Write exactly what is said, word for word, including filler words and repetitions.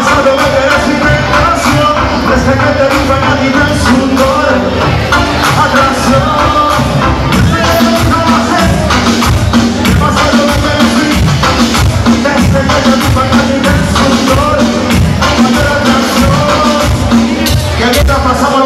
pasado me quedé sin relación, desde que te vi para ti no es un dolor, atracción. ¿Qué pasado me quedé sin? Desde que te vi para ti no es un dolor, atracción. ¿Qué está pasando?